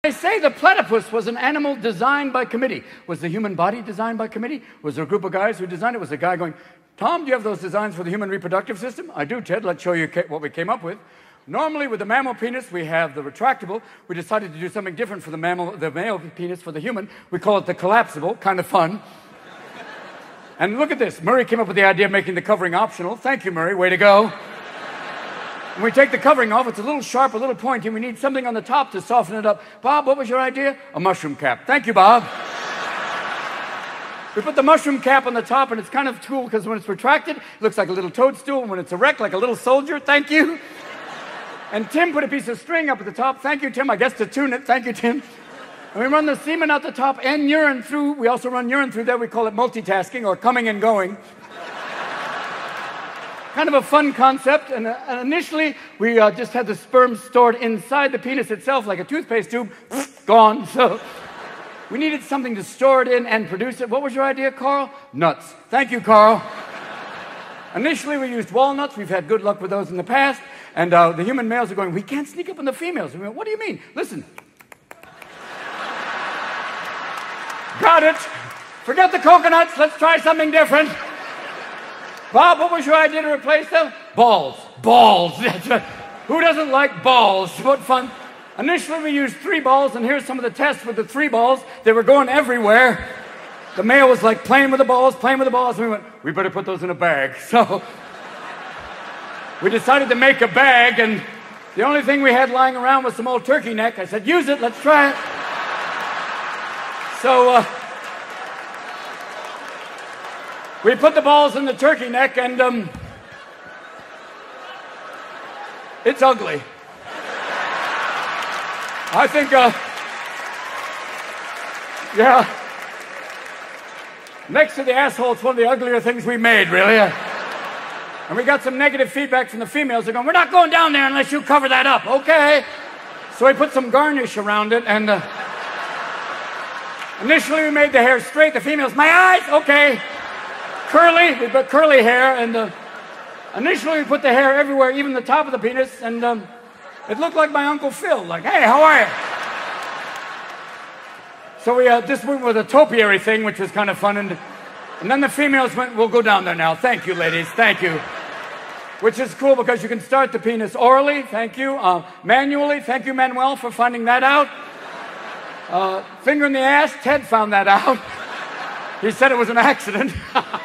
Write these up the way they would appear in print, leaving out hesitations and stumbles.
They say the platypus was an animal designed by committee. Was the human body designed by committee? Was there a group of guys who designed it? Was a guy going, Tom, do you have those designs for the human reproductive system? I do, Ted. Let's show you what we came up with. Normally, with the mammal penis, we have the retractable. We decided to do something different for the male penis for the human. We call it the collapsible. Kind of fun. And look at this. Murray came up with the idea of making the covering optional. Thank you, Murray. Way to go. When we take the covering off, it's a little sharp, a little pointy, and we need something on the top to soften it up. Bob, what was your idea? A mushroom cap. Thank you, Bob. We put the mushroom cap on the top, and it's kind of cool because when it's retracted, it looks like a little toadstool, and when it's erect, like a little soldier. Thank you. And Tim put a piece of string up at the top. Thank you, Tim. I guess to tune it. Thank you, Tim. And we run the semen out the top and urine through. We also run urine through there. We call it multitasking or coming and going. Kind of a fun concept, and initially we just had the sperm stored inside the penis itself like a toothpaste tube, gone. So we needed something to store it in and produce it. What was your idea, Carl? Nuts. Thank you, Carl. Initially we used walnuts. We've had good luck with those in the past, and the human males are going, we can't sneak up on the females. We went, what do you mean? Listen. Got it. Forget the coconuts. Let's try something different. Bob, what was your idea to replace them? Balls. Balls. Who doesn't like balls? What fun. Initially, we used 3 balls, and here's some of the tests with the 3 balls. They were going everywhere. The male was like playing with the balls, and we went, we better put those in a bag. So we decided to make a bag, and the only thing we had lying around was some old turkey neck. I said, use it, let's try it. So we put the balls in the turkey neck, and it's ugly. I think, yeah. Next to the asshole, it's one of the uglier things we made, really. And we got some negative feedback from the females. They're going, we're not going down there unless you cover that up. Okay. So we put some garnish around it, and initially we made the hair straight. The females, my eyes, okay. Curly, we put curly hair, and initially we put the hair everywhere, even the top of the penis, and it looked like my Uncle Phil, like, hey, how are you? So we just went with a topiary thing, which was kind of fun, and then the females went, we'll go down there now. Thank you, ladies, thank you. Which is cool because you can start the penis orally, thank you, manually, thank you, Manuel, for finding that out. Finger in the ass, Ted found that out. He said it was an accident.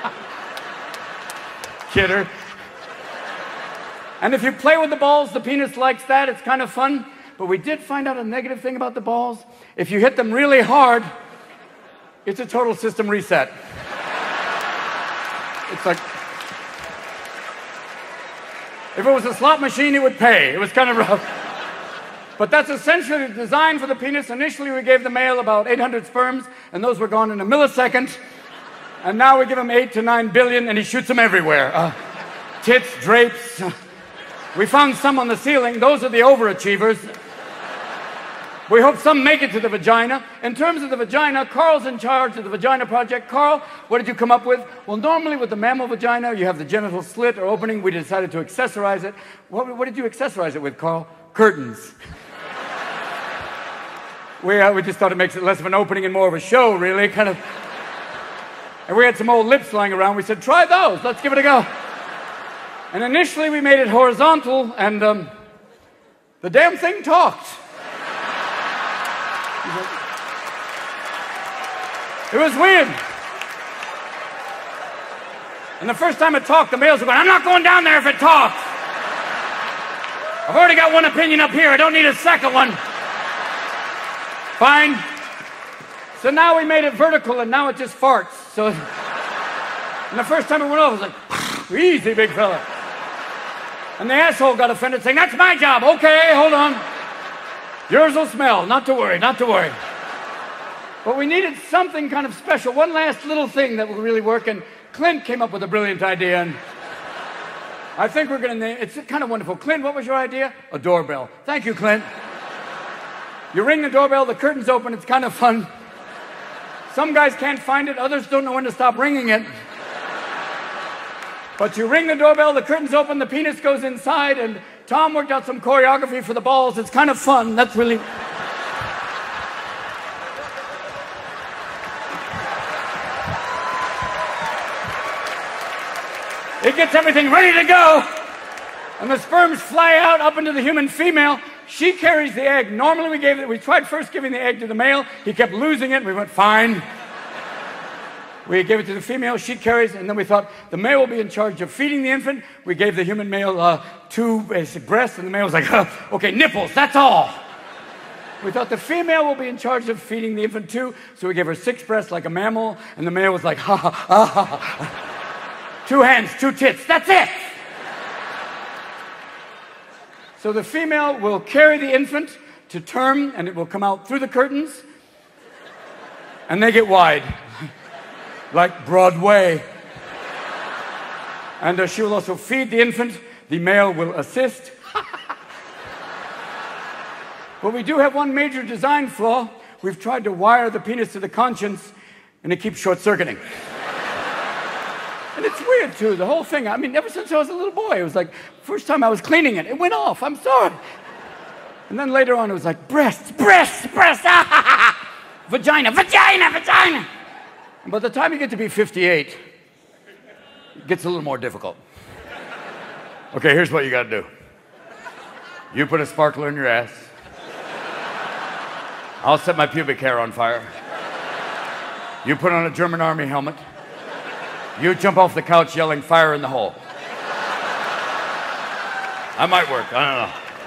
Kidder. And if you play with the balls, the penis likes that. It's kind of fun. But we did find out a negative thing about the balls. If you hit them really hard, it's a total system reset. It's like, if it was a slot machine, it would pay. It was kind of rough. But that's essentially the design for the penis. Initially, we gave the male about 800 sperms, and those were gone in a millisecond. And now we give him 8 to 9 billion, and he shoots them everywhere. Tits, drapes. We found some on the ceiling. Those are the overachievers. We hope some make it to the vagina. In terms of the vagina, Carl's in charge of the Vagina Project. Carl, what did you come up with? Well, normally with the mammal vagina, you have the genital slit or opening. We decided to accessorize it. What did you accessorize it with, Carl? Curtains. We just thought it makes it less of an opening and more of a show, really, kind of. And we had some old lips lying around. We said, try those. Let's give it a go. And initially, we made it horizontal, and the damn thing talked. It was weird. And the first time it talked, the males were going, I'm not going down there if it talks. I've already got one opinion up here. I don't need a second one. Fine. So now we made it vertical, and now it just farts. So, and the first time it went off, it was like, easy, big fella. And the asshole got offended, saying, that's my job. Okay, hold on. Yours will smell. Not to worry, not to worry. But we needed something kind of special, one last little thing that would really work, and Clint came up with a brilliant idea, and I think we're going to name it. It's kind of wonderful. Clint, what was your idea? A doorbell. Thank you, Clint. You ring the doorbell, the curtains open, it's kind of fun. Some guys can't find it, others don't know when to stop ringing it. But you ring the doorbell, the curtains open, the penis goes inside, and Tom worked out some choreography for the balls. It's kind of fun. That's really... It gets everything ready to go. And the sperms fly out up into the human female. She carries the egg. Normally we tried first giving the egg to the male. He kept losing it, and we went, fine. We gave it to the female. She carries, and then we thought the male will be in charge of feeding the infant. We gave the human male 2 basic breasts, and the male was like, okay, nipples, that's all. We thought the female will be in charge of feeding the infant too, so we gave her 6 breasts like a mammal, and the male was like, ha ha ha ha. 2 hands, 2 tits, that's it. So the female will carry the infant to term, and it will come out through the curtains, and they get wide, like Broadway. And she will also feed the infant. The male will assist. But we do have one major design flaw. We've tried to wire the penis to the conscience, and it keeps short-circuiting. And it's weird, too, the whole thing. I mean, ever since I was a little boy, it was like, first time I was cleaning it, it went off. I'm sorry. And then later on, it was like, breasts, breasts, breasts, vagina, vagina, vagina. And by the time you get to be 58, it gets a little more difficult. Okay, here's what you got to do. You put a sparkler in your ass. I'll set my pubic hair on fire. You put on a German army helmet. You jump off the couch yelling, fire in the hole. That might work, I don't know.